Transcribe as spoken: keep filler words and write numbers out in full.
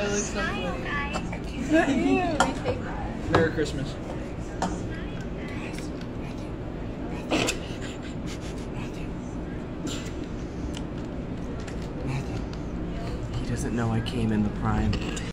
it looks so funny. Merry Christmas. He doesn't know I came in the prime.